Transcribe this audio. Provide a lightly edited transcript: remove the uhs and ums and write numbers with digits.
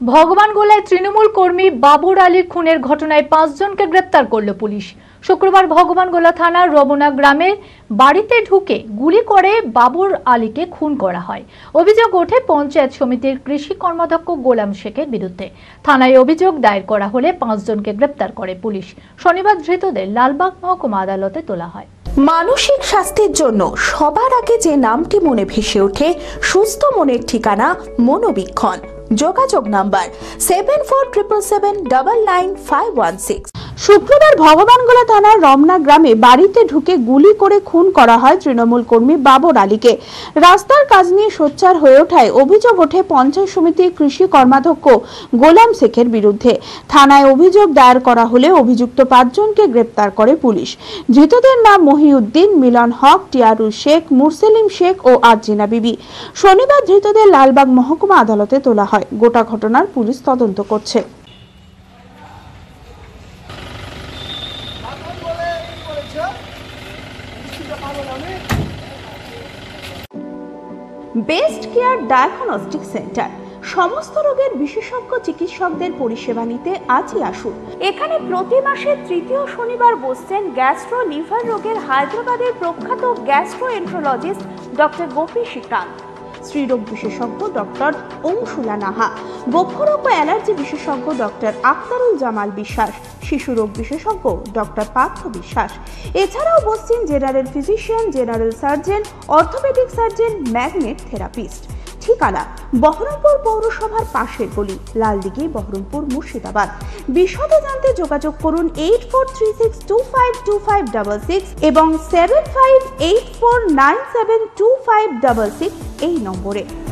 ভগবানগোলায় তৃণমূল কর্মী বাবুর আলীর খুনের ঘটনায় ৫ জনকে গ্রেপ্তার করল পুলিশ। শুক্রবার ভগবানগোলা থানার রবনা গ্রামের বাড়িতে ঢুকে গুলি করে বাবুর আলীকে খুন করা হয়। অভিযোগ ওঠে পঞ্চায়েত সমিতির কৃষি কর্মাধ্যক্ষ গোলাম শেখের বিরুদ্ধে। থানায় অভিযোগ দায়ের করা হলে ৫ জনকে গ্রেপ্তার করে পুলিশ। শনিবার ধৃতদের লালবাগ মহকুমা আদালতে তোলা হয়। মানসিক স্বাস্থ্যের জন্য সবার আগে যে নামটি মনে ভেসে ওঠে, সুস্থ মনের ঠিকানা মনোবীক্ষণ। যোগাযোগ নাম্বার 7477799516। শুক্রবার ভগবানগোলা থানার রমনা গ্রামে বাড়িতে ঢুকে গুলি করে খুন করা হয় তৃণমূল কর্মী বাবুর আলীকে। রাস্তার কাজ নিয়ে সোচ্চার হয়ে ওঠায় অভিযোগ ওঠে পঞ্চায়েত সমিতির কৃষি কর্মাধ্যক্ষ গোলাম শেখের বিরুদ্ধে। থানায় অভিযোগ দায়ের করা হলে অভিযুক্ত ৫ জনকে গ্রেপ্তার করে পুলিশ। ধৃতদের নাম মহিউদ্দিন, মিলন হক, টিয়ারু শেখ, মুরসেলিম শেখ ও আরজিনা বিবি। শনিবার ধৃতদের লালবাগ মহকুমা আদালতে তোলা হয়। গোটা ঘটনার পুলিশ তদন্ত করছে। বেস্ট কেয়ার ডায়াগনস্টিক সেন্টার সমস্ত রোগের বিশেষজ্ঞ চিকিৎসকদের পরিষেবা নিতে আজই আসুন। এখানে প্রতি মাসের তৃতীয় শনিবার বসছেন গ্যাস্ট্রো লিভার রোগের হায়দ্রাবাদের প্রখ্যাত গ্যাস্ট্রোএন্ট্রোলজিস্ট ডক্টর গোপী শ্রীকান্ত, স্ত্রীরোগ বিশেষজ্ঞ ডক্টর অংশুলা নাহা, বক্ষরোগ ও অ্যালার্জি বিশেষজ্ঞ ডক্টর আখতারুল জামাল বিশ্বাস, শিশুরোগ বিশেষজ্ঞ ডক্টর পার্থ বিশ্বাস। এছাড়াও বসছেন general physician, general surgeon, orthopaedic surgeon, magnet therapist. ঠিকানা বহরমপুর পৌরসভার পাশের গলি, লালদিঘি, বহরমপুর, মুর্শিদাবাদ। বিশদে জানতে যোগাযোগ করুন 8436252566 এবং 7584972566 এই নম্বরে।